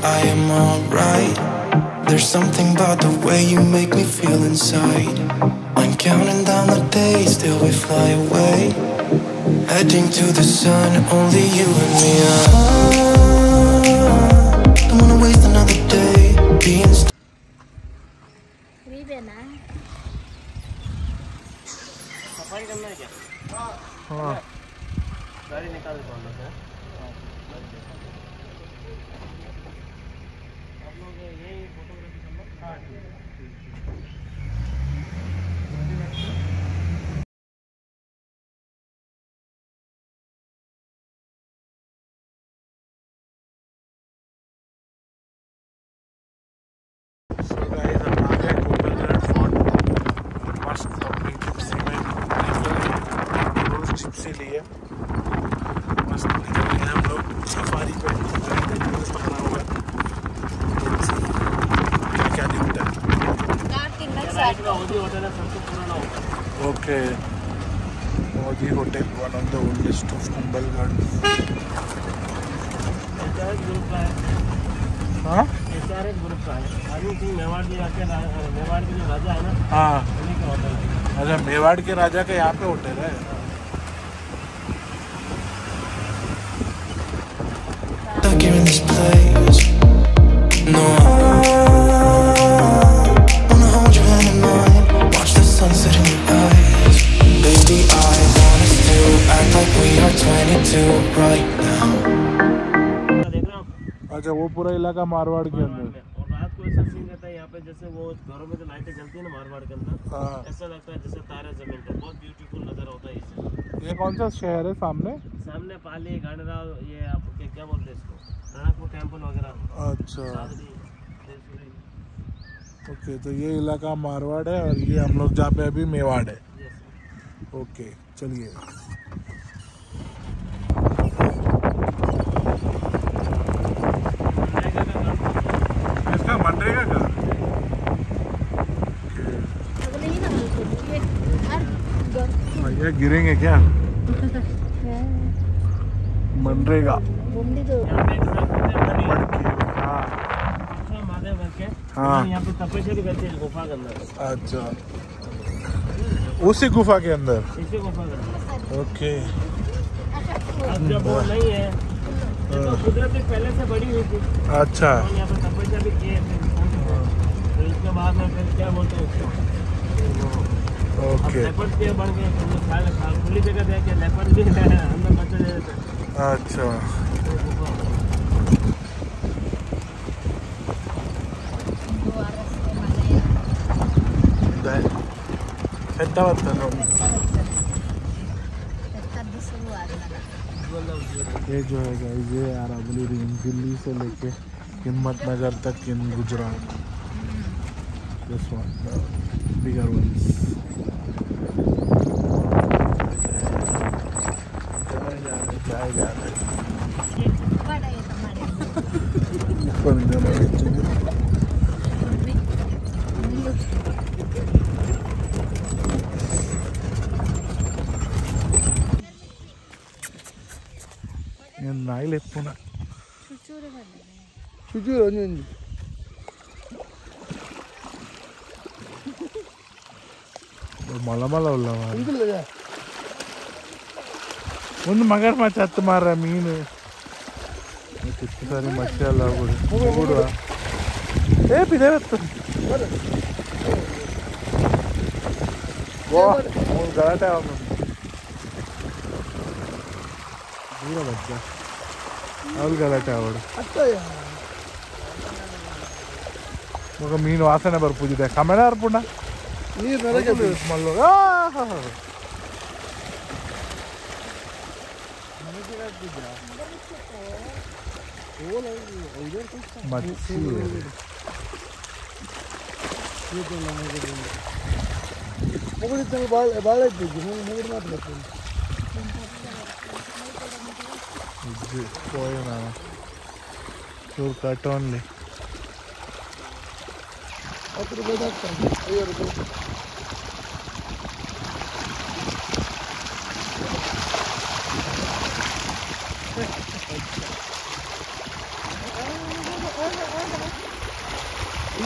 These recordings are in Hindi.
I am alright. There's something about the way you make me feel inside. I'm counting down the days till we fly away, heading to the sun, only you and me. Don't wanna waste another day being सफाई करना है क्या? हाँ गाड़ी निकाल दो हम लोग हैं। आप लोग यही फोटोग्राफी करना? हाँ से लिए मस्त निकल गए हम लोग सफारी पे। पकड़ा होगा क्या दिखता है? Okay, Modi hotel, one of the oldest of Kumbhalgarh. हाँ ग्रुप का है। मेवाड़ के जो राजा है ना, हाँ उन्हीं का होटल है। अच्छा, मेवाड़ के राजा का यहाँ पे होटल है। stuck here in this place. No, I wanna hold your hand in mine, watch the sunset in your eyes. Baby, I want us to act like we are 22 right now. देख रहा हूँ। अच्छा, वो पूरा इलाका मारवाड़ के अंदर। और रात को ऐसा सीन रहता है यहाँ पे, जैसे वो घरों में जो लाइटें जलती है ना मारवाड़ के अंदर, ऐसा लगता है जैसे तारे जमीन पे। बहुत ब्यूटीफुल नजर होता है इससे। ये कौन सा शहर है सामने? सामने पाली, गांडरा, ये आप क्या बोलते हैं इसको, रणकपुर टेम्पल वगैरह। अच्छा ओके, तो ये इलाका मारवाड़ है और ये हम लोग जहाँ पे अभी मेवाड़ है। ओके चलिए। इसका मनरेगा का ये गिरेंगे क्या? मनरेगा हाँ, यहाँ पे तपस्या भी करते हैं गुफा के अंदर। अच्छा, उसी गुफा के अंदर? इसी गुफा के अंदर। ओके। अब जब वो नहीं है तो कुदरत पहले से बड़ी हुई थी। अच्छा, यहाँ पे तपस्या भी किए थे, तो इसके बाद में फिर क्या बोलते हैं उसको, ओके, लेपर्ड के बन गए। खुली जगह दे के लेपर्ड भी अंदर बच्चे दे देते। अच्छा, ये जो है गाइस, ये अरावली रिंग दिल्ली से लेके हिम्मतनगर तक in Gujarat. This one bigger once. 나이 예쁘나? 추주를 언니 మళ్ళా ఉల్లావా ముందు మగర్ మా చెత్త మారా మీను కిత్తసారి మత్స్యాల కూడా ఏ పిదే గలాటే దూర బచ్చా ಅವ್ರು ಗಲಾಟೆ ಆವಡು ಮಗ ಮೀನು ವಾಸನೆ ಬರ್ಪೂಜಿದೆ ಕಮೆಣ ಅರ್ಪುಣ ನೀರು ಮಲ್ಲು ಮಚ್ಚಿ ಭಾಳ ಇದ್ದು ಮಾತ್ರ పోయినా చూడు cut only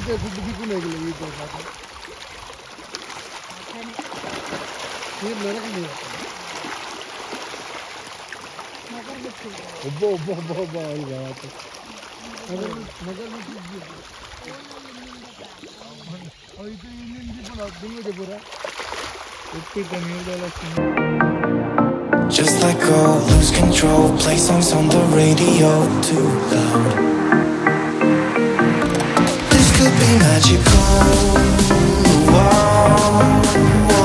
Just let go, lose control, play songs on the radio too loud. This could be magical. Wow.